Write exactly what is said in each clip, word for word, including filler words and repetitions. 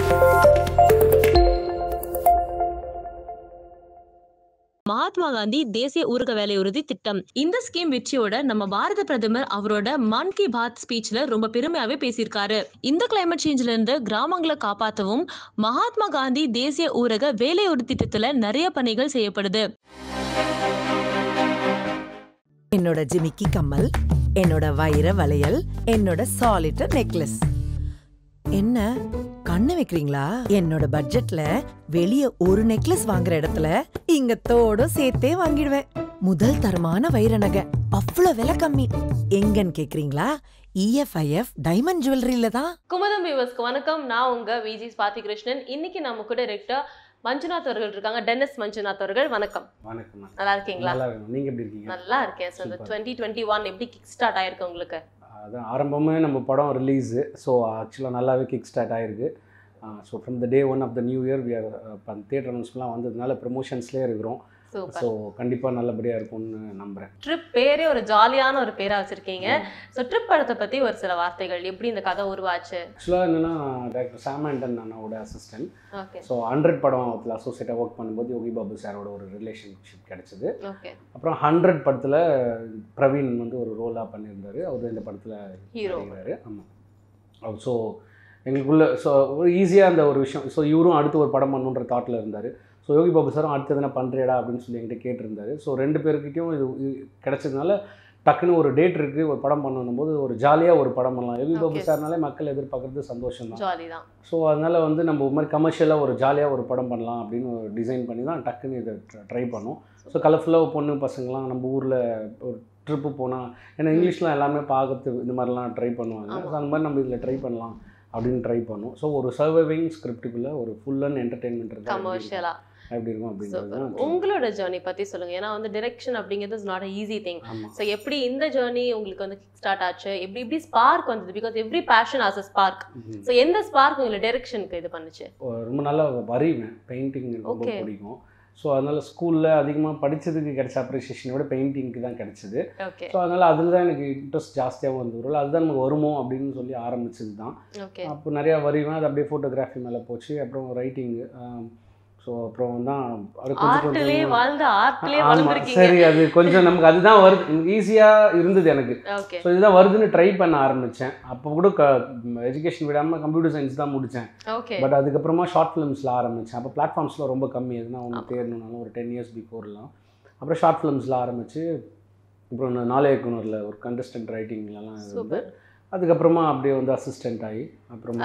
மகாத்மா காந்தி தேசிய ஊரக வேலை உறுதி திட்டம். இந்த ஸ்கீம் வெற்றியோட நம்ம பாரத பிரதமர் அவரோட மன் கி பாத் ஸ்பீச்ல ரொம்ப பெருமையாவே பேசியிருக்காரு. இந்த கிளைமேட் சேஞ்ச்ல இருந்து கிராமங்களை காப்பாற்றவும் மகாத்மா காந்தி தேசிய ஊரக வேலை உறுதி திட்டத்துல நிறைய பணிகள் செய்யப்படுது. என்னோட ஜிமிக்கி கம்மல், என்னோட வைர வளையல், என்னோட சாலிட்டர் நெக்லஸ். என்ன கண்ணு வைக்கிறீங்களா? என்னோட பட்ஜெட்ல வெளிய ஒரு நெக்லஸ் வாங்குற இடத்துல இங்க தோட சேர்த்தே வாங்கிடுவேன். முதல் தரமான வைர நகை, அவ்வளவு விலை கம்மி. எங்கன்னு கேக்குறீங்களா? E F I F diamond ஜுவல்லரியில தான். குமுதம் வியூவர்ஸ்க்கு வணக்கம். நான் உங்க விஜி ஸ்வாதி கிருஷ்ணன். இன்னைக்கு நம்ம கூட டைரக்டர் மஞ்சுநாத் அவர்கள் இருக்காங்க. டென்னிஸ் மஞ்சுநாத் அவர்கள், வணக்கம். வணக்கம். நல்லா இருக்கீங்களா? நல்லா இருக்கேன். நீங்க எப்படி இருக்கீங்க? நல்லா இருக்கேன். ஸோ இந்த டுவெண்ட்டி டுவெண்ட்டி ஒன் எப்படி கிக் ஸ்டார்ட் ஆயிருக்கு உங்களுக்கு? அதான் ஆரம்பமே நம்ம படம் ரிலீஸு. ஸோ ஆக்சுவலாக நல்லாவே கிக் ஸ்டார்ட் ஆகிருக்கு. So from the day one of the new year we are இப்போ தியேட்டர் அனௌன்ஸ்மெண்ட்லாம் வந்ததுனால ப்ரமோஷன்ஸ்லேயே இருக்கிறோம். ஸோ கண்டிப்பாக நல்லபடியாக இருக்கும்னு நம்புகிறேன். ட்ரிப் பேரே ஒரு ஜாலியான ஒரு பேராக வச்சுருக்கீங்க. ஸோ ட்ரிப் படத்தை பற்றி ஒரு சில வார்த்தைகள், எப்படி இந்த கதை உருவாச்சு? ஆக்சுவலாக என்னென்னா, டாக்டர் சாம் ஆண்டன் அண்ணாவோட அசிஸ்டன்ட். ஓகே. ஸோ ஹண்ட்ரட் படத்தில் அசோசியேட்டாக ஒர்க் பண்ணும்போது யோகி பாபு சாரோட ஒரு ரிலேஷன்ஷிப் கிடச்சிது. ஓகே. அப்புறம் ஹண்ட்ரட் படத்தில் பிரவீன் வந்து ஒரு ரோலாக பண்ணியிருந்தார். அவர் இந்த படத்தில் ஹீரோ. ஆமாம். ஸோ எங்களுக்குள்ள ஸோ ஒரு ஈஸியாக அந்த ஒரு விஷயம். ஸோ இவரும் அடுத்து ஒரு படம் பண்ணுன்ற தாட்டில் இருந்தார். ஸோ யோகி பாபு சாரும் அடுத்து எதனா பண்ணுறியடா அப்படின்னு சொல்லி என்கிட்ட கேட்டிருந்தாரு. ஸோ ரெண்டு பேருக்கிட்டையும் இது கிடச்சதுனால டக்குன்னு ஒரு டேட் இருக்குது, ஒரு படம் பண்ணணும் போது ஒரு ஜாலியாக ஒரு படம் பண்ணலாம். யோகி பாபு சார்னாலே மக்கள் எதிர்பார்க்குறது சந்தோஷம் தான். ஜாலி தான். ஸோ அதனால் வந்து நம்ம ஒரு மாதிரி கமர்ஷியலாக ஒரு ஜாலியாக ஒரு படம் பண்ணலாம் அப்படின்னு டிசைன் பண்ணி தான் டக்குன்னு இதை ட்ரை பண்ணோம். ஸோ கலர்ஃபுல்லாக பொண்ணு பசங்களாம் நம்ம ஊரில் ஒரு ட்ரிப்பு போனால், ஏன்னா இங்கிலீஷ்லாம் எல்லாமே பார்க்கறது இந்த மாதிரிலாம் ட்ரை பண்ணுவாங்க. ஸோ அந்த மாதிரி நம்ம இதில் ட்ரை பண்ணலாம் அப்படின்னு ட்ரை பண்ணோம். ஸோ ஒரு சர்வைவிங் ஸ்கிரிப்டுக்குள்ளே ஒரு ஃபுல் அண்ட் என்டர்டெயின்மெண்ட் இருக்குது. கமர்ஷியலாக எப்படி இருக்கும் அப்படிங்கிறது. உங்களோட ஜேர்னி பத்தி சொல்லுங்க. ஏன்னா வந்து டைரக்ஷன் அப்படிங்கிறது is not easy thing. So எப்படி இந்த ஜேர்னி உங்களுக்கு வந்து ஸ்டார்ட் ஆச்சு? எப்படி எப்படி ஸ்பார்க் வந்தது? Because every passion has a spark. So எந்த ஸ்பார்க் உங்களுக்கு டைரக்ஷனுக்கு இது பண்ணுச்சு? ரொம்ப நல்லா வரைவேன், பெயிண்டிங் ரொம்ப பிடிக்கும். ஸோ அதனால் ஸ்கூலில் அதிகமாக படித்ததுக்கு கிடைச்ச அப்ரிசியேஷனை விட பெயிண்டிங்க்கு தான் கிடைச்சிது. ஸோ அதனால் அதில் தான் எனக்கு இன்ட்ரெஸ்ட் ஜாஸ்தியாகவும் வந்து அதுதான் நமக்கு வருமோ அப்படின்னு சொல்லி ஆரம்பிச்சது தான். அப்போ நிறையா வரைவேன். அது அப்படியே ஃபோட்டோகிராஃபி மேலே போச்சு. அப்புறம் ரைட்டிங்கு. ஸோ அப்புறம் தான் அது கொஞ்சம் சரி, அது கொஞ்சம் நமக்கு அதுதான் வருது, ஈஸியாக இருந்தது எனக்கு. ஸோ இதுதான் வருதுன்னு ட்ரை பண்ண ஆரம்பித்தேன். அப்போ கூட க எஜுகேஷன் விடாமல் கம்ப்யூட்டர் சயின்ஸ் தான் முடித்தேன். பட் அதுக்கப்புறமா ஷார்ட் ஃபிலிம்ஸில் ஆரம்பித்தேன். அப்போ பிளாட்ஃபார்ம்ஸில் ரொம்ப கம்மி, எதுனா ஒன்று தேடணுனாலும் ஒரு டென் இயர்ஸ் பிஃபோர்லாம். அப்புறம் ஷார்ட் ஃபிலிம்ஸில் ஆரம்பித்து அப்புறம் நாளைய குனூரில் ஒரு கண்டஸ்டன்ட் ரைட்டிங்லலாம் இருந்து அதுக்கப்புறமா அப்படியே வந்து அசிஸ்டன்ட் ஆகி அப்புறமா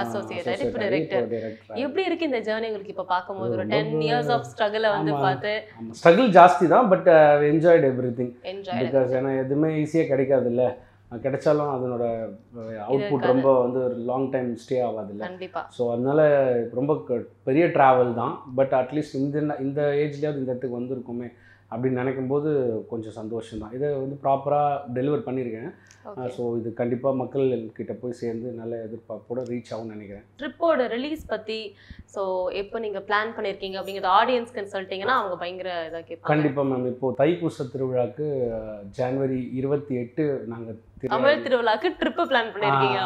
எப்படி இருக்கு இந்த ஜர்னி உங்களுக்கு இப்போ பார்க்கும்போது? ஒரு டென் இயர்ஸ் ஆஃப் ஸ்ட்ரகிளை வந்து பார்த்து. ஸ்ட்ரகிள் ஜாஸ்தி தான், but enjoyed everything. Because ஏன்னா எதுவுமே ஈஸியாக கிடைக்காது இல்லை, கிடைச்சாலும் அதனோட அவுட்புட் ரொம்ப வந்து ஒரு லாங் டைம் ஸ்டே ஆகாது இல்லை. கண்டிப்பாக. ஸோ அதனால ரொம்ப பெரிய ட்ராவல் தான். பட் அட்லீஸ்ட் இந்த இந்த ஏஜ்லேயாவது இந்த இடத்துக்கு வந்திருக்குமே அப்படின்னு நினைக்கும் போது கொஞ்சம் சந்தோஷம் தான். இதை வந்து ப்ராப்பராக டெலிவர் பண்ணியிருக்கேன். ஸோ இது கண்டிப்பாக மக்கள் கிட்ட போய் சேர்ந்து நல்ல எதிர்பார்ப்போட ரீச் ஆகும்னு நினைக்கிறேன். ட்ரிப்போட ரிலீஸ் பற்றி ஸோ எப்போ நீங்கள் பிளான் பண்ணியிருக்கீங்க அப்படிங்கிறது ஆடியன்ஸ்க்கு சொல்லிட்டீங்கன்னா அவங்க பயங்கர இதாக கேட்பாங்க. கண்டிப்பாக மேம். இப்போது தைப்பூச திருவிழாவுக்கு ஜனவரி இருபத்தி எட்டு நாங்கள் தமிழ் திருவிழாவுக்கு ட்ரிப்பு பிளான் பண்ணியிருக்கீங்க.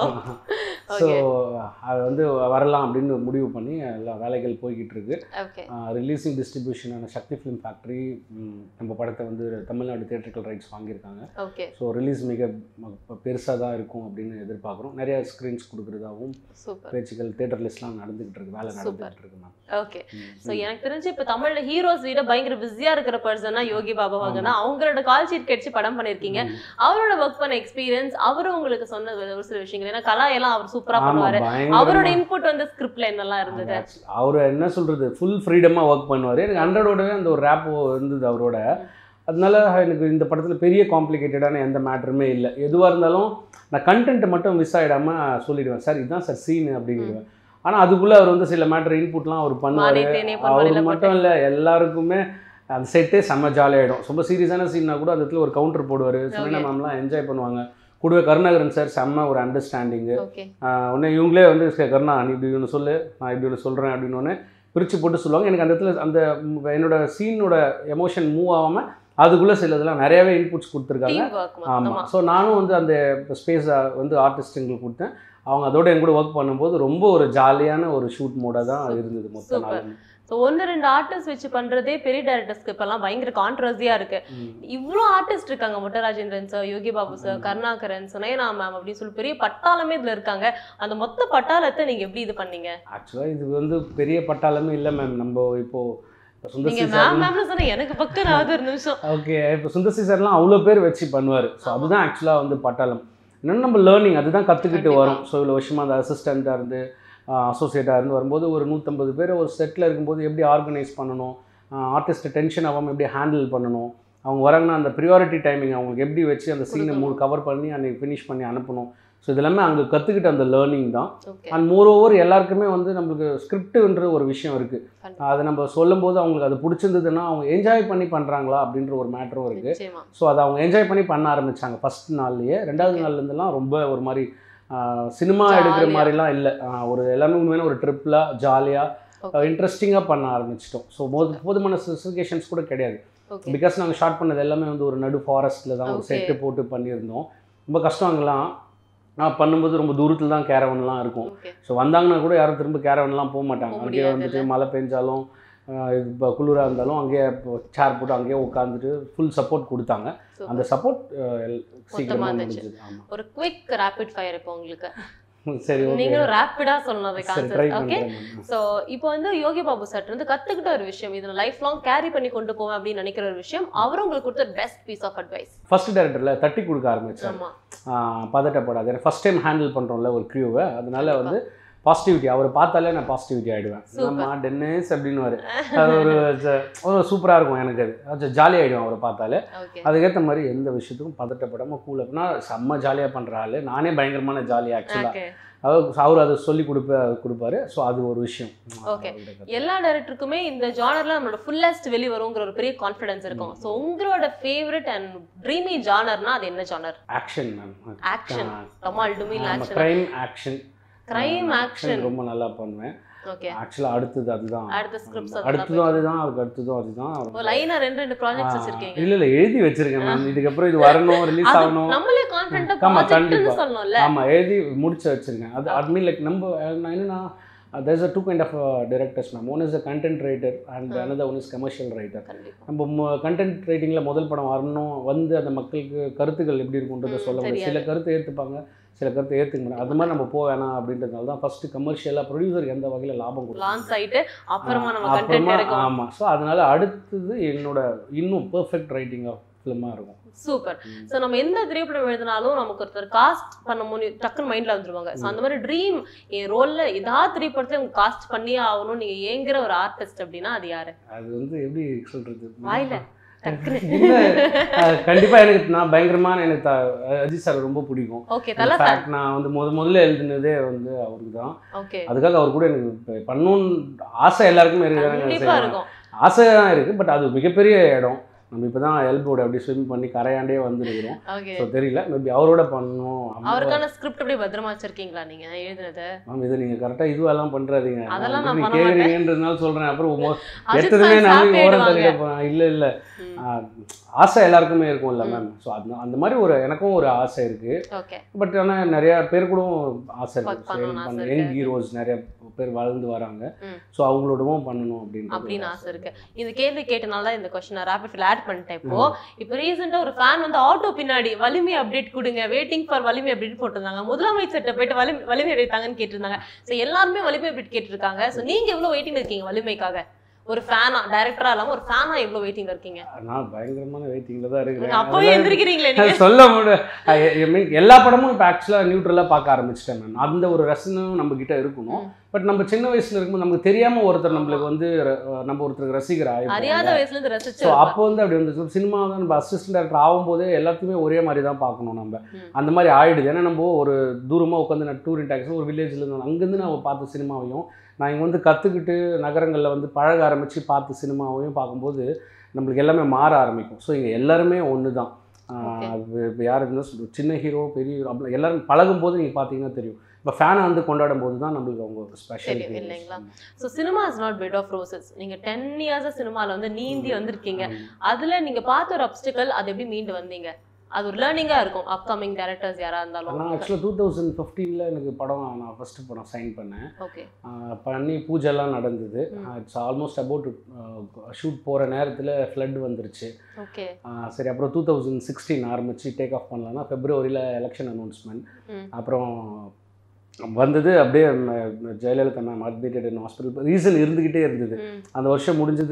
ஸோ அது வந்து வரலாம் அப்படின்னு முடிவு பண்ணி எல்லா வேலைகள் போய்கிட்டு இருக்கு. ரிலீஸிங் டிஸ்ட்ரிபியூஷனான சக்தி ஃபிலிம் ஃபேக்ட்ரி நம்ம படத்தை வந்து தமிழ்நாடு தியேட்டரிக்கல் ரைட்ஸ் வாங்கியிருக்காங்க. ஓகே. ஸோ ரிலீஸ் மிக பெருசாக தான் இருக்கும் அப்படின்னு எதிர்பார்க்குறோம். நிறைய ஸ்க்ரீன்ஸ் கொடுக்குறதாகவும் பேச்சுக்கள் தியேட்டர் லிஸ்ட்லாம் நடந்துகிட்டு இருக்கு, வேலை நடந்துகிட்டு இருக்கு மேம். ஓகே. ஸோ எனக்கு தெரிஞ்சு இப்போ தமிழில் ஹீரோஸ் விட பயங்கர பிஸியாக இருக்கிற பர்சனா யோகி பாபா வாங்கன்னா அவங்களோட கால் ஷீட் கிடைச்சி படம் பண்ணியிருக்கீங்க. அவரோட ஒர்க் பண்ண எக்ஸ்பீரியன்ஸ், அவரும் உங்களுக்கு சொன்ன ஒரு சில விஷயங்கள், ஏன்னா கலாயெல்லாம் அவர் சூப்பரா பண்ணுவாரு. அவரோட இன்புட் வந்து ஸ்கிரிப்ட்ல என்னெல்லாம் இருந்தது? அவர் என்ன சொல்றது, ஃபுல் ஃப்ரீடமா ஒர்க் பண்ணுவாரு. எனக்கு ஹண்ட்ரடோடவே அந்த ஒரு ரேப் இருந்தது அவரோட. அதனால எனக்கு இந்த படத்தில் பெரிய காம்ப்ளிகேட்டடான எந்த மேட்டருமே இல்லை. எதுவாக இருந்தாலும் நான் கண்டென்ட் மட்டும் மிஸ் ஆகிடாமல் சொல்லிடுவேன், சார் இதுதான் சார் சீனு அப்படிங்கிடுவேன். ஆனால் அதுக்குள்ளே அவர் வந்து சில மேட்டர் இன்புட்லாம் அவர் பண்ணுவார். அவருக்கு மட்டும் இல்லை, எல்லாருக்குமே அந்த செட்டே செம்ம ஜாலியாகிடும். ரொம்ப சீரியஸான சீன்னா கூட அந்த இடத்துல ஒரு கவுண்டர் போடுவார். சுனினா மேம்லாம் என்ஜாய் பண்ணுவாங்க. கூடவே கருணாகரன் சார் செம்ம ஒரு அண்டர்ஸ்டாண்டிங்கு. உடனே இவங்களே வந்து கருணா நீ இப்படி ஒன்று சொல்லு, நான் இப்படி ஒன்று சொல்கிறேன் அப்படின்னு ஒன்று பிரித்து போட்டு சொல்லுவாங்க. எனக்கு அந்த இடத்துல அந்த என்னோட சீனோட எமோஷன் மூவ் ஆகாமல் அதுக்குள்ளே சில இதெல்லாம் நிறையாவே இன்புட்ஸ் கொடுத்துருக்காங்க. ஆமாம். ஸோ நானும் வந்து அந்த ஸ்பேஸை வந்து ஆர்டிஸ்ட்டுங்களுக்கு கொடுத்தேன். அவங்க அதோட என் கூட ஒர்க் பண்ணும்போது ரொம்ப ஒரு ஜாலியான ஒரு ஷூட் மோடாக தான் இருந்தது மொத்த நாள். ஸோ ஒன்று ரெண்டு ஆர்டிஸ்ட் வச்சு பண்றதே பெரிய டைரக்டர்ஸ்க்கு இப்பெல்லாம் பயங்கர கான்ட்ரவர்சியா இருக்கு. இவ்வளோ ஆர்டிஸ்ட் இருக்காங்க, Motta Rajendran sir, Yogi Babu sir, Karunakaran, Sunaina ma'am அப்படின்னு சொல்லி பெரிய பட்டாளமே இதுல இருக்காங்க. அந்த மொத்த பட்டாளத்தை நீங்க எப்படி இது பண்ணீங்க? ஆக்சுவலாக இது வந்து பெரிய பட்டாளமே இல்லை மேம். நம்ம இப்போ நீங்க மேம் மேம்னு சொன்னா எனக்கு பக்கம் ஆகுது ஒரு நிமிஷம். ஓகே, இப்போ சுந்தர்சி சார்லாம் அவ்வளோ பேர் வச்சு பண்ணுவார். ஸோ அதுதான் ஆக்சுவலாக வந்து பட்டாளம். இன்னொன்று நம்ம லேர்னிங் அதுதான் கற்றுக்கிட்டு வரும். ஸோ இவ்வளோ வருஷமாக அந்த அசிஸ்டண்ட்டாக இருந்து அசோசியேட்டாக இருந்து வரும்போது ஒரு நூற்றம்பது பேர் ஒரு செட்டில் இருக்கும்போது எப்படி ஆர்கனைஸ் பண்ணணும், ஆர்டிஸ்ட்டை டென்ஷன் ஆகாமல் எப்படி ஹேண்டில் பண்ணணும், அவங்க வராங்கன்னா அந்த ப்ரியாரிட்டி டைமிங் அவங்களுக்கு எப்படி வச்சு அந்த சீனை மூணு கவர் பண்ணி அன்றைக்கி ஃபினிஷ் பண்ணி அனுப்பணும். ஸோ இதெல்லாமே அங்கே கற்றுக்கிட்ட அந்த லேர்னிங் தான். அண்ட் மோர் ஓவர் எல்லாருக்குமே வந்து நம்மளுக்கு ஸ்கிரிப்டுன்ற ஒரு விஷயம் இருக்குது. அதை நம்ம சொல்லும் போது அவங்களுக்கு அது பிடிச்சிருந்ததுன்னா அவங்க என்ஜாய் பண்ணி பண்ணுறாங்களா அப்படின்ற ஒரு மேட்டரும் இருக்குது. ஸோ அதை அவங்க என்ஜாய் பண்ணி பண்ண ஆரம்பித்தாங்க ஃபஸ்ட் நாள்லேயே. ரெண்டாவது நாள்லேருந்துலாம் ரொம்ப ஒரு மாதிரி சினிமா எடுக்கிற மாதிரிலாம் இல்லை, ஒரு எல்லாமே உண்மையான ஒரு ட்ரிப்பில் ஜாலியாக இன்ட்ரெஸ்டிங்காக பண்ண ஆரம்பிச்சிட்டோம். ஸோ போது போதுமான ஸ்பெசிஃபிகேஷன்ஸ் கூட கிடையாது. பிகாஸ் நாங்கள் ஷார்ட் பண்ணது எல்லாமே வந்து ஒரு நடு ஃபாரஸ்ட்டில் தான் ஒரு செட்டு போட்டு பண்ணியிருந்தோம். ரொம்ப கஷ்டம். அங்கெல்லாம் நான் பண்ணும்போது ரொம்ப தூரத்தில் தான் கேரவன்லாம் இருக்கும். ஸோ வந்தாங்கன்னா கூட யாரும் திரும்ப கேரவன்லாம் போக மாட்டாங்க. அங்கேயே வந்துட்டு மழை பெஞ்சாலும் இப்போ குளிராக இருந்தாலும் அங்கேயே சேர் போட்டு அங்கேயே உட்காந்துட்டு ஃபுல் சப்போர்ட் கொடுத்தாங்க. அந்த சப்போர்ட் சீக்கிரமாக முடிஞ்சது. ஆமாம், ஒரு குவிக் ரேபிட் ஃபயர் இப்போ உங்களுக்கு. சரி, நீங்களும் ரேபிடா சொல்லணும் அந்த கான்செப்ட். ஓகே, சோ இப்போ வந்து யோகி பாபு சார் வந்து கத்துக்கிட்ட ஒரு விஷயம், இதை லைஃப் லாங் கேரி பண்ணி கொண்டு போவேன் அப்படின்னு நினைக்கிற ஒரு விஷயம், அவரும் உங்களுக்கு கொடுத்த best piece of advice. First டைரக்டர்ல தட்டி கொடுக்க ஆரம்பிச்சேன். பதட்டப்படாது, ஃபர்ஸ்ட் டைம் ஹேண்டில் பண்றோம்ல ஒரு க்ரூவை, அதனால வந்து பாசிட்டிவிட்டி அவரை பார்த்தாலே நான் பாசிட்டிவிட்டி ஆகிடுவேன். நம்ம டென்னிஸ் அப்படின்னு ஒரு ஒரு சூப்பராக இருக்கும் எனக்கு. அது அது ஜாலியாக ஆகிடும் அவரை பார்த்தாலே. அதுக்கேற்ற மாதிரி எந்த விஷயத்துக்கும் பதட்டப்படாமல் கூல் அப்படின்னா செம்ம ஜாலியாக பண்ணுற ஆள். நானே பயங்கரமான ஜாலியாக ஆக்சுவலாக அவர் அவர் அதை சொல்லி கொடுப்ப கொடுப்பாரு. ஸோ அது ஒரு விஷயம். ஓகே, எல்லா டைரக்டருக்குமே இந்த ஜானர்ல நம்மளோட ஃபுல்லஸ்ட் வெளியே வருங்கிற ஒரு பெரிய கான்ஃபிடன்ஸ் இருக்கும். ஸோ உங்களோட ஃபேவரட் அண்ட் ட்ரீமி ஜானர்னா அது என்ன ஜானர்? Action ma'am. ஆக்ஷன், கமால் டுமில் action, crime action. Crime action ரொம்ப நல்லா பண்ணுவேன். ஓகே, ஆக்சுவலா அடுத்து அதுதான். அடுத்த ஸ்கிரிப்ட்ஸ் அடுத்து அதுதான் அதுக்கு அடுத்து அதுதான். ஒரு லைனா ரெண்டு ரெண்டு ப்ராஜெக்ட்ஸ் வச்சிருக்கீங்க? இல்ல இல்ல எழுதி வச்சிருக்கேன் மேம். இதுக்கு அப்புறம் இது வரணும், ரிலீஸ் ஆகணும். நம்மளே கான்ஃபிடென்ட்டா ப்ராஜெக்ட்னு சொல்லணும்ல. ஆமா, எழுதி முடிச்சு வச்சிருக்கேன். அது ஐ மீன் லைக் நம்ம என்னன்னா there is a two kind of uh, directors ma'am. One is a content writer and uh. another one is commercial writer. நம்ம கண்டென்ட் ரைட்டிங்கில் முதல் படம் வரணும், வந்து அந்த மக்களுக்கு கருத்துக்கள் எப்படி இருக்குன்றதை சொல்ல முடியும். சில கருத்தை ஏற்றுப்பாங்க, சில கருத்தை ஏற்றுக்க முடியும். அது மாதிரி நம்ம போக வேணாம் அப்படின்றதுனால தான் ஃபர்ஸ்ட் கமர்ஷியலாக ப்ரொடியூசருக்கு எந்த வகையில் லாபம் கொடுக்கும், அப்புறமா அப்புறமா ஆமாம். ஸோ அதனால அடுத்தது என்னோட இன்னும் பெர்ஃபெக்ட் ரைட்டிங் ஆஃப் ஃபிலிமாக இருக்கும். சூப்பர். ஸோ நம்ம எந்த திரைப்படம் எழுதினாலும் நமக்கு ஒருத்தர் காஸ்ட் பண்ண முடியும் டக்குன்னு மைண்டில் வந்துருவாங்க. ஸோ அந்த மாதிரி ட்ரீம் என் ரோலில் ஏதாவது திரைப்படத்தில் உங்க காஸ்ட் பண்ணியே ஆகணும் நீங்கள் ஏங்குற ஒரு ஆர்டிஸ்ட் அப்படின்னா அது யாரு? அது வந்து எப்படி சொல்றது, வாயில கண்டிப்பா எனக்கு நான் பயங்கரமான எனக்கு அஜித் சார் ரொம்ப பிடிக்கும். நான் வந்து முத முதல்ல எழுதினதே வந்து அவருக்கு தான். அதுக்காக அவர் கூட எனக்கு பண்ணணும்னு ஆசை எல்லாருக்குமே இருக்கு, ஆசை தான் இருக்கு. பட் அது மிகப்பெரிய இடம். நம்ம இப்போ தான் எல்போர்டு அப்படி ஸ்விம் பண்ணி கரையாண்டே வந்துருக்கிறோம். ஸோ தெரியல, மேபி அவரோட பண்ணணும். அவருக்கான ஸ்கிரிப்ட் அப்படியே பத்திரமா வச்சிருக்கீங்களா நீங்க எழுதுனது? மேம் இதை நீங்கள் கரெக்டாக இதுவெல்லாம் பண்ணுறாதீங்க, கேட்குறீங்கன்றதுனால சொல்கிறேன். அப்புறம் எடுத்ததுமே நான் ஓரம் தள்ளிட போகிறேன். இல்லை இல்லை, ஆசை எல்லாருக்குமே இருக்கும்ல மேம். ஸோ அது அந்த மாதிரி ஒரு எனக்கும் ஒரு ஆசை இருக்குது. பட் ஆனால் நிறையா பேர் கூட ஆசை இருக்குது, யங் ஹீரோஸ் நிறைய பேர் வளர்ந்து வராங்க. ஸோ அவங்களோடவும் பண்ணணும் அப்படின்னு அப்படின்னு ஆசை இருக்கு. இந்த கேள்வி கேட்டனால தான் இந்த கொஸ்டின் ரேபிட் ஃபயர் ஆட் பண்ணிட்டேன். இப்போ இப்போ ரீசெண்டா ஒரு ஃபேன் வந்து ஆட்டோ பின்னாடி வலிமை அப்டேட் கொடுங்க, வெயிட்டிங் ஃபார் வலிமை அப்டேட் போட்டிருந்தாங்க. முதலமைச்சர்கிட்ட போயிட்டு வலிமை வலிமை எடுத்தாங்கன்னு கேட்டிருந்தாங்க. ஸோ எல்லாருமே வலிமை அப்டேட் கேட்டிருக்காங்க. ஸோ நீங்க எவ்வளவு வெயிட்டிங் இருக்கீங்க வலிமைக்காக? ஒரு ஃபேனா, டைரக்டரா இல்லாம ஒரு ஃபேனா எவ்வளவு வெயிட்டிங்ல இருக்கீங்க? நான் பயங்கரமான வெயிட்டிங்ல தான் இருக்கேன். அப்பவே எந்திரிக்கிறீங்களே நீங்க? சொல்ல முடியும். எல்லா படமும் இப்போ ஆக்சுவலா நியூட்ரலா பார்க்க ஆரம்பிச்சிட்டேன் நான். அந்த ஒரு ரசனும் நம்ம கிட்ட இருக்கணும். பட் நம்ம சின்ன வயசுல இருக்கும்போது நமக்கு தெரியாம ஒருத்தர் நம்மளுக்கு வந்து நம்ம ஒருத்தருக்கு ரசிகர் ஆயிடும், அறியாத வயசுல இருந்து ரசிச்சு. ஸோ அப்போ வந்து அப்படி வந்து சினிமா தான் நம்ம அசிஸ்டன்ட் டைரக்டர் ஆகும்போதே எல்லாத்தையுமே ஒரே மாதிரி தான் பார்க்கணும் நம்ம. அந்த மாதிரி ஆயிடுது. ஏன்னா நம்ம ஒரு தூரமாக உட்காந்து நான் டூரிங் டாக்ஸி ஒரு வில்லேஜில் இருந்தோம், அங்கேருந்து நான் பார்த்த சினிமாவையும் நான் இங்கே வந்து கற்றுக்கிட்டு நகரங்களில் வந்து பழக ஆரம்பித்து பார்த்து சினிமாவையும் பார்க்கும்போது நம்மளுக்கு எல்லாமே மாற ஆரம்பிக்கும். ஸோ இங்கே எல்லாருமே ஒன்று தான். இப்போ யார் இருந்தால் சின்ன ஹீரோ பெரிய ஹீரோ அப்படி எல்லாரும் பழகும் போது நீங்கள் பார்த்தீங்கன்னா தெரியும். இப்போ ஃபேனை வந்து கொண்டாடும் போது தான் நம்மளுக்கு அவங்க ஒரு ஸ்பெஷல் இல்லைங்களா? So cinema is not bed of roses. நீங்கள் டென் இயர்ஸாக சினிமாவில் வந்து நீந்தி வந்திருக்கீங்க. அதில் நீங்கள் பார்த்த ஒரு அப்டிக்கல் அது எப்படி மீண்டு வந்தீங்க? அது ஒரு லேர்னிங்கா இருக்கும் அப்கமிங் டைரக்டர்ஸ் யாரா இருந்தாலும். நான் ஆக்சுவலாக டூ தௌசண்ட் ஃபிஃப்டீனில் எனக்கு படம் நான் ஃபஸ்ட்டு படம் சைன் பண்ணேன். ஓகே. பண்ணி பூஜைலாம் நடந்தது. இட்ஸ் ஆல்மோஸ்ட் அபவுட் ஷூட் போகிற நேரத்தில் ஃப்ளட் வந்துருச்சு. ஓகே. சரி, அப்புறம் டூ தௌசண்ட் சிக்ஸ்டீன் ஆரம்பித்து டேக் ஆஃப் பண்ணலான்னா ஃபெப்ரவரியில் எலெக்ஷன் அனௌன்ஸ்மெண்ட். அப்புறம் வந்தது அப்படியே Jayalalithaa ma'am admitted in hospital reason இருந்துக்கிட்டே இருந்தது. அந்த வருஷம் முடிஞ்சது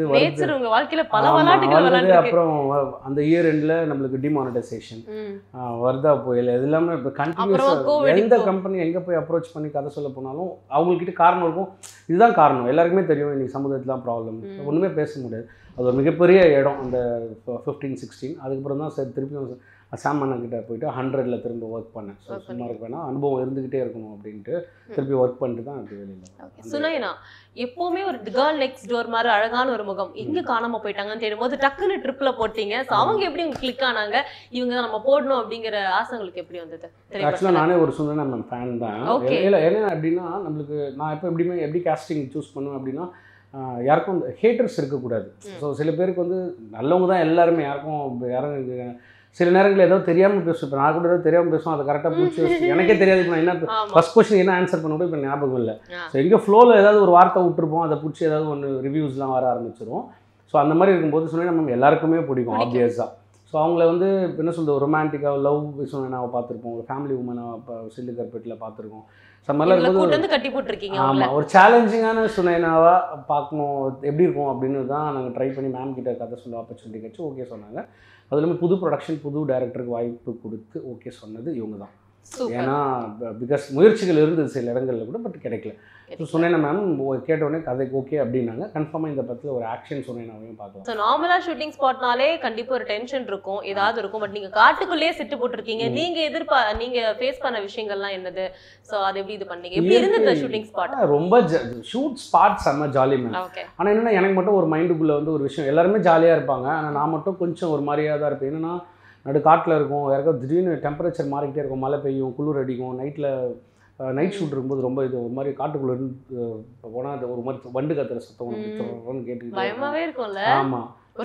வந்தது. அப்புறம் அந்த இயர் எண்டில் நம்மளுக்கு டிமானிட்டைசேஷன், வர்தா புயல், இது எல்லாமே இப்போ கண்டினியூஸாக எந்த கம்பெனி எங்கே போய் அப்ரோச் பண்ணி கதை சொல்ல போனாலும் அவங்கக்கிட்ட காரணம் இருக்கும். இதுதான் காரணம், எல்லாருக்குமே தெரியும் இன்றைக்கி சமுதாயத்தில் தான் ப்ராப்ளம், ஒன்றுமே பேச முடியாது. அது ஒரு மிகப்பெரிய இடம் அந்த ஃபிஃப்டீன் சிக்ஸ்டீன். அதுக்கப்புறம் தான் சரி திருப்பி சாம் அண்ணன்கிட்ட போயிட்டு ஹண்ட்ரடில் திரும்ப ஒர்க் பண்ணேன். ஸோ சும்மா இருக்க வேணாம், அனுபவம் இருந்துக்கிட்டே இருக்கணும் அப்படின்ட்டு திருப்பி ஒர்க் பண்ணிட்டு தான் அது வெளியில். சுனைனா எப்பவுமே ஒரு கேர்ள் நெக்ஸ்ட் டோர் மாதிரி அழகான ஒரு முகம் எங்கே காணாமல் போயிட்டாங்கன்னு தெரியும் போது டக்குன்னு ட்ரிப்பில் போட்டீங்க. ஸோ அவங்க எப்படி உங்களுக்கு கிளிக் ஆனாங்க, இவங்க தான் நம்ம போடணும் அப்படிங்கிற ஆசை உங்களுக்கு எப்படி வந்தது? ஆக்சுவலாக நானே ஒரு சுனைனா மேம் ஃபேன் தான். இல்லை என்ன அப்படின்னா நம்மளுக்கு நான் இப்போ எப்படியுமே எப்படி காஸ்டிங் சூஸ் பண்ணுவேன் அப்படின்னா யாருக்கும் அந்த ஹேட்டர்ஸ் இருக்கக்கூடாது. ஸோ சில பேருக்கு வந்து நல்லவங்க தான் எல்லாருமே, யாருக்கும் யாரும் சில நேரங்களில் ஏதோ தெரியாமல் பேசுவேன். இப்போ நான் கூட ஏதோ தெரியாமல் பேசுவோம், அதை கரெக்டாக பிடிச்சி எனக்கே தெரியாது. இப்போ நான் என்ன ஃபஸ்ட் கொஸ்டின் என்ன ஆன்சர் பண்ண கூட இப்போ ஞாபகம் இல்லை. ஸோ எங்கே ஃப்ளோவில் ஏதாவது ஒரு வார்த்தை விட்டுருப்போம், அதை பிடிச்சி ஏதாவது ஒன்று ரிவ்யூஸ்லாம் வர ஆரம்பிச்சிடும். ஸோ அந்த மாதிரி இருக்கும்போது சொன்னால் நம்ம எல்லாருக்குமே பிடிக்கும் ஆப்வியஸாக. ஸோ அவங்கள வந்து என்ன சொல்கிறது, ரொமான்டிக்காக லவ் சொன்னாவை பார்த்துருப்போம், ஒரு ஃபேமிலி உமனாக இப்போ சில்லு கர்பெட்டில் பார்த்துருக்கோம். ஸோ மாதிரிலாம் கட்டி போட்டிருக்கீங்க. ஆமாம், ஒரு சேலஞ்சிங்கான சுனைனாவாக பார்க்கணும் எப்படி இருக்கும் அப்படின்னு தான் நாங்கள் ட்ரை பண்ணி மேம் கிட்ட கதை சொல்ல ஆப்பர்ச்சுனிட்டி கிடச்சி ஓகே சொன்னாங்க. அது இல்லாமல் புது ப்ரொடக்ஷன் புது டைரக்டருக்கு வாய்ப்பு கொடுத்து ஓகே சொன்னது இவங்க தான். ஏன்னா பிகாஸ் முயற்சிகள் இருந்தது சில இடங்களில் கூட, பட் கிடைக்கல. ஸோ சொன்னேன்னா மேம் கேட்டோடனே கதைக்கு ஓகே அப்படின்னாங்க. கன்ஃபார்மாக இந்த படத்தில் ஒரு ஆக்ஷன் சொன்னேன்னாவையும் பார்க்கலாம். ஸோ நார்மலாக ஷூட்டிங் ஸ்பாட்னாலே கண்டிப்பாக ஒரு டென்ஷன் இருக்கும், ஏதாவது இருக்கும். பட் நீங்கள் காட்டுக்குள்ளேயே செட்டு போட்டிருக்கீங்க. நீங்கள் எதிர்பா நீங்கள் ஃபேஸ் பண்ண விஷயங்கள்லாம் என்னது? ஸோ அது எப்படி இது பண்ணீங்க, எப்படி இருந்தது ஷூட்டிங் ஸ்பாட்? ரொம்ப ஷூட் ஸ்பாட் செம்ம ஜாலி மேம். ஓகே. ஆனால் என்னென்னா எனக்கு மட்டும் ஒரு மைண்டுக்குள்ளே வந்து ஒரு விஷயம், எல்லாருமே ஜாலியாக இருப்பாங்க, ஆனால் நான் மட்டும் கொஞ்சம் ஒரு மாதிரியாக தான் இருப்பேன். என்னென்னா நடு காட்டில் இருக்கும், யாருக்காவது திடீர்னு டெம்பரேச்சர் மாறிக்கிட்டே இருக்கும், மழை பெய்யும், குளிர் அடிக்கும். நைட்டில் நைட் ஷூட் இருக்கும்போது ரொம்ப இது ஒரு மாதிரி காட்டுக்குள்ளே இருந்து போனால் அது ஒரு மாதிரி வண்டு கத்துற சத்தம் கேட்டுக்கிட்டு பயமாகவே இருக்கும்ல. ஆமாம்,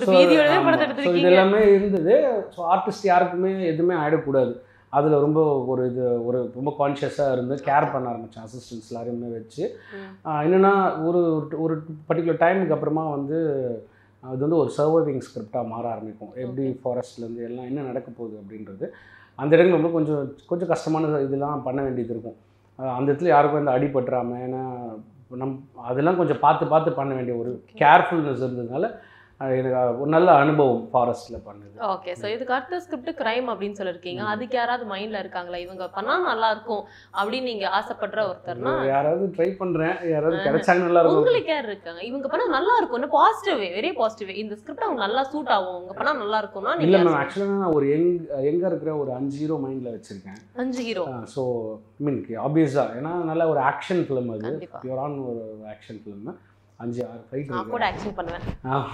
இது எல்லாமே இருந்தது. ஸோ ஆர்டிஸ்ட் யாருக்குமே எதுவுமே ஆகிடக்கூடாது, அதில் ரொம்ப ஒரு இது ஒரு ரொம்ப கான்ஷியஸாக இருந்து கேர் பண்ண ஆரம்பித்தேன். அசிஸ்டன்ட்ஸ் எல்லாரையுமே வச்சு என்னென்னா ஒரு ஒரு பர்டிகுலர் டைமுக்கு அப்புறமா வந்து அது வந்து ஒரு சர்வைவிங் ஸ்கிரிப்டாக மாற ஆரம்பிக்கும். எப்படி ஃபாரஸ்ட்லேருந்து எல்லாம் என்ன நடக்க போகுது அப்படின்றது அந்த இடங்கள் ரொம்ப கொஞ்சம் கொஞ்சம் கஷ்டமான இதெல்லாம் பண்ண வேண்டியது இருக்கும். அந்த இடத்துல யாருக்கும் வந்து அடிபட்டுறாமல், ஏன்னா நம் அதெல்லாம் கொஞ்சம் பார்த்து பார்த்து பண்ண வேண்டிய ஒரு கேர்ஃபுல்னஸ் இருந்ததுனால எனக்கு ஒரு நல்ல அனுபவம் ஃபாரஸ்ட்டில் பண்ணுது. ஓகே. ஸோ இதுக்கு அடுத்த ஸ்கிரிப்ட் கிரைம் அப்படின்னு சொல்லியிருக்கீங்க, அதுக்கு யாராவது மைண்டில் இருக்காங்களா, இவங்க பண்ணால் நல்லா இருக்கும் அப்படின்னு நீங்கள் ஆசைப்படுற ஒருத்தர்னா? யாராவது ட்ரை பண்ணுறேன், யாராவது கிடைச்சாங்க நல்லா இருக்கும். உங்களுக்கு யார் இருக்காங்க இவங்க பண்ணால் நல்லா இருக்கும், பாசிட்டிவே வெரி பாசிட்டிவே இந்த ஸ்கிரிப்ட் அவங்க நல்லா சூட் ஆகும், அவங்க பண்ணால் நல்லா இருக்கும்னா? இல்லை மேம், ஆக்சுவலாக நான் ஒரு எங் எங்கே இருக்கிற ஒரு அஞ்சு ஹீரோ மைண்டில் வச்சுருக்கேன். அஞ்சு ஹீரோ? ஸோ மீன் ஆப்வியஸாக ஏன்னா நல்ல ஒரு ஆக்ஷன் ஃபிலிம், அது பியூரான ஒரு ஆக்ஷன் ஃபிலிம். அஞ்சு ஆறு ஃபைட் கூட ஆக்ஷன் பண்ணுவேன்.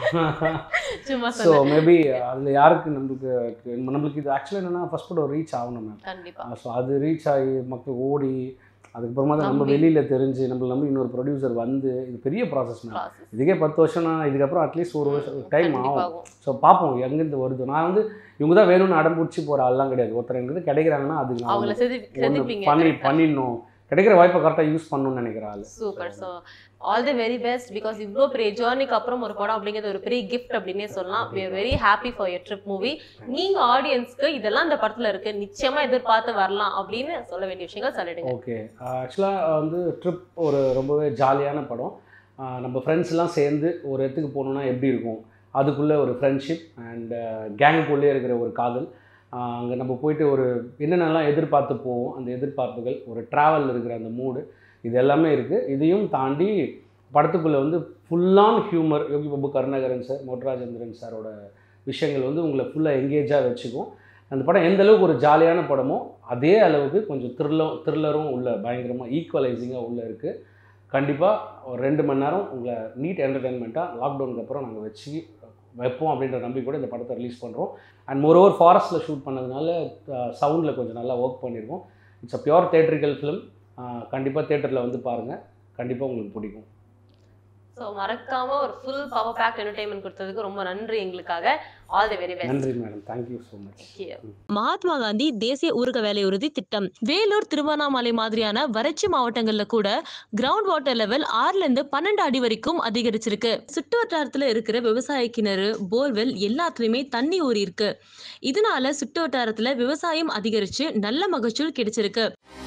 ஸோ மேபி அதில் யாருக்கு நம்மளுக்கு நம்மளுக்கு இது ஆக்சுவலாக என்னென்னா ஃபர்ஸ்ட் படம் ரீச் ஆகணும் மேம். கண்டிப்பாக. ஸோ அது ரீச் ஆகி மக்கள் ஓடி அதுக்கப்புறமா தான் நம்ம வெளியில் தெரிஞ்சு நம்மள நம்பி இன்னொரு ப்ரொடியூசர் வந்து இது பெரிய ப்ராசஸ் மேம். இதுக்கே பத்து வருஷம்னா இதுக்கப்புறம் அட்லீஸ்ட் ஒரு வருஷம் டைம் ஆகும். ஸோ பார்ப்போம் எங்கேருந்து வருது. நான் வந்து இவங்க தான் வேணும்னு அடம் பிடிச்சி போகிற ஆள்லாம் கிடையாது. ஒருத்தர் எங்களுக்கு கிடைக்கிறாங்கன்னா அதுக்கு பண்ணி பண்ணிடணும், கிடைக்கிற வாய்ப்பை கரெக்டாக யூஸ் பண்ணணும்னு நினைக்கிறாள். Super. So all the very best. Because இவ்வளோ பெரிய ஜேர்னிக்கு அப்புறம் ஒரு படம் அப்படிங்கிறது ஒரு பெரிய கிஃப்ட் அப்படின்னே சொல்லலாம். We are very happy for your trip movie. நீங்கள் ஆடியன்ஸ்க்கு இதெல்லாம் இந்த படத்தில் இருக்குது, நிச்சயமாக எதிர்பார்த்து வரலாம் அப்படின்னு சொல்ல வேண்டிய விஷயங்கள் சொல்லிடுங்க. ஓகே. ஆக்சுவலாக வந்து ட்ரிப் ஒரு ரொம்பவே ஜாலியான படம். நம்ம ஃப்ரெண்ட்ஸ்லாம் சேர்ந்து ஒரு இடத்துக்கு போகணுன்னா எப்படி இருக்கும், அதுக்குள்ளே ஒரு ஃப்ரெண்ட்ஷிப் அண்ட் கேங்குக்குள்ளே இருக்கிற ஒரு காதல், அங்கே நம்ம போயிட்டு ஒரு என்னென்னலாம் எதிர்பார்த்து போவோம், அந்த எதிர்பார்ப்புகள், ஒரு ட்ராவல் இருக்கிற அந்த மூடு, இது எல்லாமே இருக்குது. இதையும் தாண்டி படத்துக்குள்ளே வந்து ஃபுல்லான ஹியூமர், யோகி பாபு, கருணாகரன் சார், மோட்ராஜேந்திரன் சாரோட விஷயங்கள் வந்து உங்களை ஃபுல்லாக எங்கேஜாக வச்சுக்கும். அந்த படம் எந்த அளவுக்கு ஒரு ஜாலியான படமோ அதே அளவுக்கு கொஞ்சம் த்ரில்லும் த்ரில்லரும் உள்ள பயங்கரமாக ஈக்குவலைசிங்காக உள்ளே இருக்குது. கண்டிப்பாக ஒரு ரெண்டு மணி நேரம் உங்களை நீட் என்டர்டெயின்மெண்ட்டாக லாக்டவுனுக்கு அப்புறம் நாங்கள் வச்சு வைப்போம் அப்படின்ற நம்பிக்கையோட இந்த படத்தை ரிலீஸ் பண்ணுறோம். அண்ட் மோரோவர் ஃபாரஸ்ட்டில் ஷூட் பண்ணதுனால சவுண்டில் கொஞ்சம் நல்லா ஒர்க் பண்ணியிருக்கோம். It's a pure theatrical film. கண்டிப்பாக தேட்டரில் வந்து பாருங்கள், கண்டிப்பாக உங்களுக்கு பிடிக்கும். ஸோ மறக்காம ஒரு ஃபுல் பவர் பேக் என்டர்டைன்மெண்ட் கொடுத்ததுக்கு ரொம்ப நன்றி எங்களுக்காக. All the very best. நன்றி madam, thank you so much. Mahatma Gandhi தேசிய ஊரக வேலை உறுதி திட்டம். வேலூர், திருவண்ணாமலை மாதிரியான வறட்சி மாவட்டங்கள்ல கூட கிரவுண்ட் வாட்டர் லெவல் ஆறுல இருந்து பன்னெண்டு அடி வரைக்கும் அதிகரிச்சிருக்கு. சுற்று வட்டாரத்துல இருக்கிற விவசாய கிணறு, போர்வெல் எல்லாத்துலயுமே தண்ணி ஊறி இருக்கு. இதனால சுற்று வட்டாரத்துல விவசாயம் அதிகரிச்சு நல்ல மகசூல் கிடைச்சிருக்கு.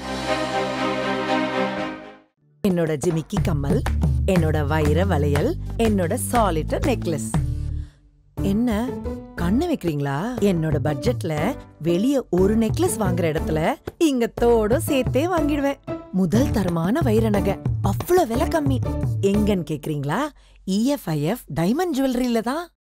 என்னோட ஜிமிக்கி கம்மல், என்னோட வைர வளையல், என்னோட சாலிட்டர் நெக்லஸ். என்ன கண்ணு வைக்கிறீங்களா? என்னோட பட்ஜெட்ல வெளிய ஒரு நெக்லஸ் வாங்குற இடத்துல இங்க தோடும் சேர்த்தே வாங்கிடுவேன். முதல் தரமான வைர நகை, அவ்வளவு விலை கம்மி. எங்கன்னு கேக்குறீங்களா? E F I F diamond ஜுவல்லரியில தான்.